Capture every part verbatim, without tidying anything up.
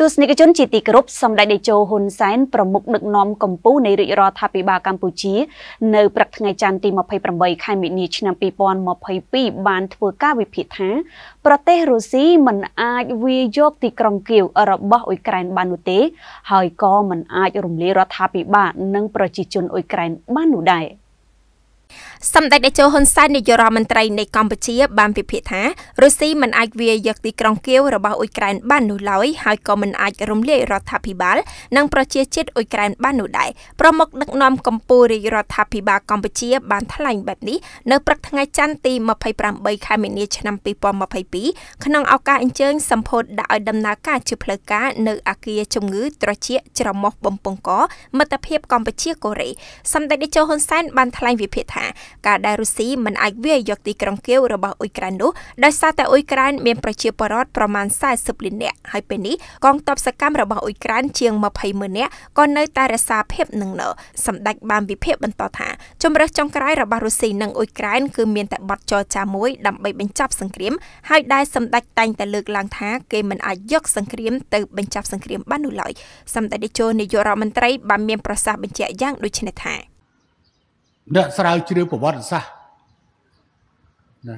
Tu sneaker chốn chỉ tì group xong đại để cho hôn sángประมุขដឹกនាំកម្ពុជានៃរាជរដ្ឋាភិបាលកម្ពុជានៅព្រឹកថ្ងៃច័ន្ទទីยี่สิบแปดខែមីនាឆ្នាំยี่สิบยี่สิบสองបានធ្វើការវិភាគថាប្រទេសរុស្ស៊ីមិនអាចវាយយកទីក្រុងគៀវរបស់អ៊ុយក្រែនបាននោះទេហើយក៏មិនអាចរំលាយរដ្ឋាភិបាលនិងប្រជាជនអ៊ុយក្រែនបាននោះដែរសម្ដេចតេជោហ៊ុនសែននាយករដ្ឋមន្ត្រីនៃកម្ពុជាបានពិភាក្សាថារុស្ស៊ីមិនអាចវាយយកទីក្រុងគៀវរបស់អ៊ុយក្រែនបាននោះឡើយហើយក៏មិនអាចរំលាយរដ្ឋាភិបាលនិងប្រជាជាតិអ៊ុយក្រែនបាននោះដែរប្រមុខដឹកនាំកម្ពុជារាជរដ្ឋាភិបាលកម្ពុជាបានថ្លែងបែបនេះនៅព្រឹកថ្ងៃច័ន្ទទីยี่สิบแปดខែមីនាឆ្នាំยี่สิบยี่สิบสองក្នុងឱកាសអញ្ជើញសម្ពោធដាក់ឲ្យដំណើរការជាផ្លូវការនៅអគារជំងឺត្រចៀកច្រមុះបំពង់កមិត្តភាពកម្ពុជាកូរ៉េសម្ដេចតេជោហ៊ុនសែនបានថ្លែងវិភាគថាការដែលរុស្ស៊ីមិនអាចវាយយកទីក្រុងគៀវរបស់អ៊ុយក្រែននោះដោយសារតែអ៊ុយក្រែនមានប្រជាពលរដ្ឋប្រមាណสี่สิบលាននាក់ហើយពេលនេះកងទ័ពសកម្មរបស់អ៊ុយក្រែនជាងยี่สิบម៉ឺននាក់ក៏នៅតែរក្សាភាពនឹងនៅសម្ដេចបានវិភាគបន្តថាជំរើសចុងក្រោយរបស់រុស្ស៊ីនិងអ៊ុយក្រែនគឺមានតែបទចរចាមួយដើម្បីបញ្ចប់សង្គ្រាមហើយដែលសម្ដេចតែងតែលើកឡើងថាគេមិនអាចយកសង្គ្រាមទៅបញ្ចប់សង្គ្រាមបាននោះឡើយសម្ដេចតេជោនាយករដ្ឋមន្ត្រីបានមានប្រសាសន៍បញ្ជាក់យ៉ាងដូចនេះថាអ្នកស្រាវជ្រាវប្រវត្តិសាស្ត្រណា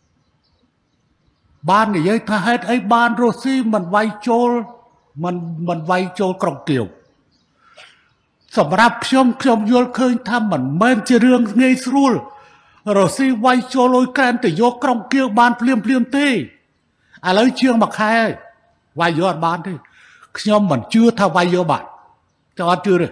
បាននិយាយថាហេតុអីបានរុស្ស៊ីមិនវាយចូលមិនមិនវាយចូលក្រុងគៀវសម្រាប់ខ្ញុំខ្ញុំយល់ឃើញថាមិនមែនជារឿងងាយស្រួលរុស្ស៊ីវាយចូលអ៊ុយក្រែនទៅយកក្រុងគៀវបានភ្លាមភ្លាមទេឥឡូវជាងមួយខែហើយវាយយកអត់បានទេខ្ញុំមិនជឿថាវាយយកបានចង់អត់ជឿទេ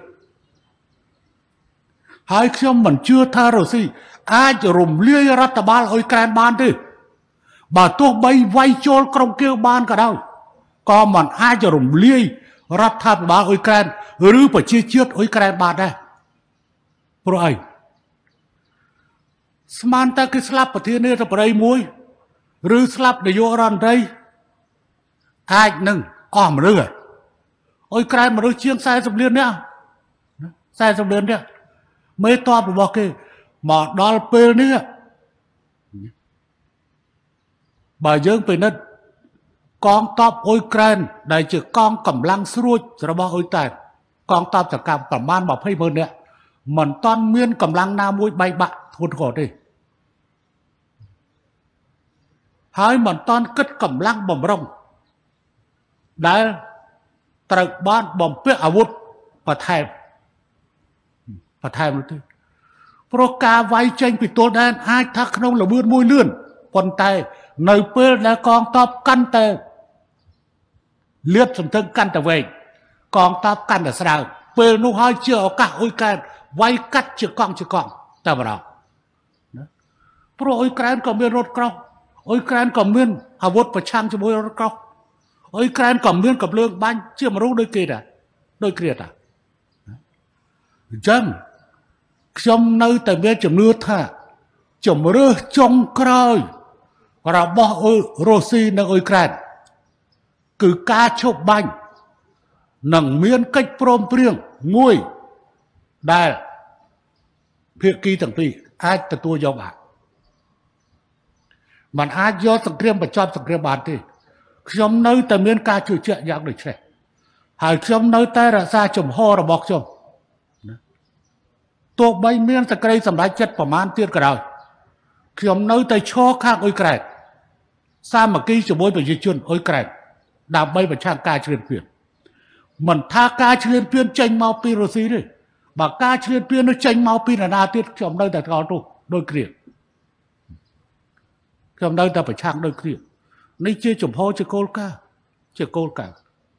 ហើយខ្ញុំមិនជឿថារុស្ស៊ីអាចរំលាយរដ្ឋបាលអ៊ុយក្រែនបានទេបើទោះបីវាយចូលក្រុងគៀវបានក៏ដោយក៏មិនអាចរំលាយរដ្ឋាភិបាលអ៊ុយក្រែនឬប្រជាជាតិអ៊ុយក្រែនបានដែរព្រោះអីស្មានតែគេស្លាប់ប្រធានាធិបតីមួយឬស្លាប់នាយករដ្ឋមន្ត្រីអាចនឹងអស់មនុស្សអ៊ុយក្រែនមនុស្សជាងสี่สิบលាននាក់สี่สิบលាននាក់មេតបរបស់គេមកដល់ពេលនេះបើយើងពិនិត្យកងទ័ពអ៊ុយក្រែនដែលជាកងកម្លាំងស្រួចរបស់អ៊ុយក្រែនកងទ័ពសកម្មប្រមាណยี่สิบម៉ឺននាក់មិនតាន់មានកម្លាំងណាមួយបែកបាក់ធ្ងន់ធ្ងរទេហើយមិនតាន់គិតកម្លាំងបំរុងដែលត្រូវបានបំពាក់អាវុធបន្ថែមបន្ថែមនោះទេព្រោះការវាយចេញពីទល់ដែនអាចថាក្នុងល្បឿនមួយលឿនប៉ុន្តែនៅពេលដែលកងទ័ពកាន់តែលៀបសន្ធឹងកាន់តែវែងកងទ័ពកាន់តែស្រើពេលនោះហើយជាឱកាសអ៊ុយក្រែនវាយកាត់ជាកង់ជាកង់តែម្ដងណាព្រោះអ៊ុយក្រែនក៏មានរថក្រោះអ៊ុយក្រែនក៏មានអាវុធប្រឆាំងជាមួយរថក្រោះអ៊ុយក្រែនក៏មានកម្លាំងបាញ់ជាមនុស្សដូចគេដែរដូចគ្នាតាអញ្ចឹងខ្ញុំនៅតែមានជំនឿថាជំរឿសចុងក្រោយរបស់រុស្ស៊ីនិងអ៊ុយក្រែនគឺការឈប់បាញ់និងមានកិច្ចព្រមព្រៀងមួយដែលភាគីទាំងពីរអាចទទួលយកបានมันអាចយកសង្គ្រាមបញ្ចប់សង្គ្រាមបានទេខ្ញុំនៅតែមានការជឿជាក់យ៉ាងដូចនេះហើយខ្ញុំនៅតែរក្សាជំហររបស់ខ្ញុំទោះបីមានសក្តិសម្រេចចិត្តប្រមាណទៀតក៏ដោយខ្ញុំនៅតែឈរខាងអ៊ុយក្រែនសាមគ្គីជាមួយប្រជាជនអ៊ុយក្រែនដើម្បីប្រឆាំងការឈ្លានពានមិនថាការឈ្លានពានចេញមកពីរុស្ស៊ីទេបើការឈ្លានពាននោះចេញមកពីនរណាទៀតខ្ញុំនៅតែកោតនោះដូចគ្នាខ្ញុំនៅតែប្រឆាំងដូចគ្នានេះជាចំហជាគោលការណ៍ជាគោលការណ៍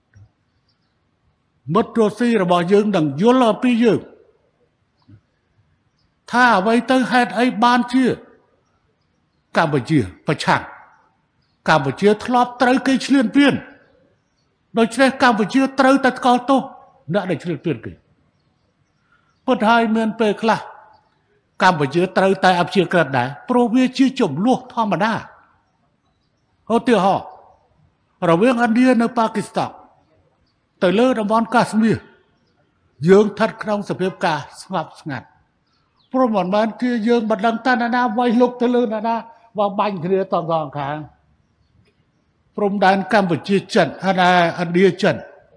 មិត្តរុស្ស៊ីរបស់យើងនឹងយល់អំពីយើងថាអ្វីទៅហេតុអីបានជាកម្ពុជាប្រឆាំងកម្ពុជាធ្លាប់ត្រូវគេឈ្លានពានដូច្នេះកម្ពុជាត្រូវតែថ្កោលទោសអ្នកដែលឈ្លានពានគេប៉ុន្តែហើយមានពេលខ្លះកម្ពុជាត្រូវតែអព្យាក្រឹតដែរព្រោះវាជាចំនួនធម្មតាឧទាហរណ៍រវាងឥណ្ឌានិងប៉ាគីស្ថានទៅលើតំបន់កាស្មៀរយើងស្ថិតក្នុងសភាពការស្ងប់ស្ងាត់ព្រោះមិនមែនជាយើងមិនដឹងតាណាណាវាយលុកទៅលើណាណាវាបាញ់គ្នាតងខាងព្រំដែនកម្ពុជាចិនហើយឥណ្ឌាចិន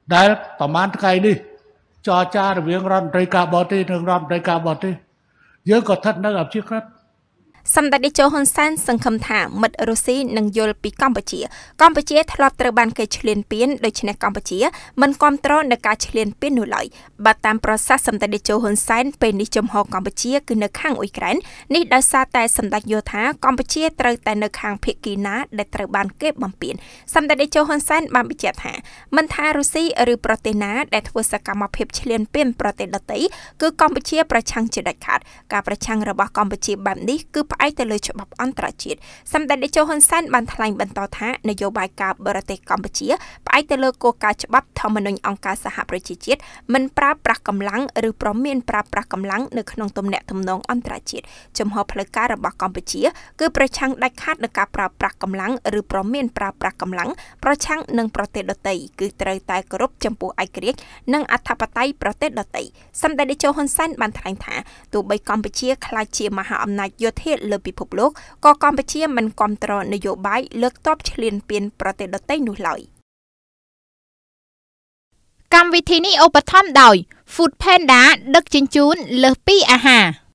ដែលប្រមាណថ្ងៃនេះចរចារវាងរដ្ឋមន្ត្រីការបរទេសនិងរដ្ឋមន្ត្រីការបរទេសយើងក៏ស្ថិតនៅអព្យាក្រឹតសម្ដេចតេជោហ៊ុនសែនសង្ឃឹមថាមិត្តរុស្ស៊ីនឹងយល់ពីកម្ពុជាកម្ពុជាធ្លាប់ត្រូវបានគេឈ្លានពានដូច្នេះកម្ពុជាមិនគាំទ្រនឹងការឈ្លានពាននោះឡើយបើតាមប្រសាសន៍សម្ដេចតេជោហ៊ុនសែនពេលនេះចំហកម្ពុជាគឺនៅខាងអ៊ុយក្រែននេះដោយសារតែសម្ដេចយល់ថាកម្ពុជាត្រូវតែនៅខាងភាគីណាដែលត្រូវបានគេបំពានសម្ដេចតេជោហ៊ុនសែនបានបញ្ជាក់ថាមិនថារុស្ស៊ីឬប្រទេសណាដែលធ្វើសកម្មភាពឈ្លានពានប្រទេសដទៃគឺកម្ពុជាប្រឆាំងជាដាច់ខាតការប្រឆាំងរបស់កម្ពុជាបែបនេះគឺផ្អែកទៅលើច្បាប់អន្តរជាតិសម្ដេចតេជោហ៊ុនសែនបានថ្លែងបន្តថានយោបាយការបរទេសកម្ពុជាផ្អែកទៅលើគោលការណ៍ច្បាប់ធម្មនុញ្ញអង្គការសហប្រជាជាតិមិនប្រើប្រាស់កម្លាំងឬប្រមានប្រើប្រាស់កម្លាំងនៅក្នុងទំនាក់ទំនងអន្តរជាតិចំហផ្លូវការរបស់កម្ពុជាគឺប្រឆាំងដាច់ខាតនឹងការប្រើប្រាស់កម្លាំងឬប្រមានប្រើប្រាស់កម្លាំងប្រឆាំងនឹងប្រទេសដទៃគឺត្រូវតែគោរពចំពោះឯករាជ្យនិងអធិបតេយ្យប្រទេសដទៃសម្ដេចតេជោហ៊ុនសែនបានថ្លែងថាទោះបីកម្ពុជាក្លាយជាមហាអំណាចយោធាលើពិភពលោកក៏កម្ពុជាមិនគាំទ្រនយោបាយលើកទ័ពឈ្លានពានប្រទេសដទៃនោះឡើយកម្មវិធីនេះឧបត្ថម្ភដោយ Food Panda ដឹកជញ្ជូនលើសពីអាហារ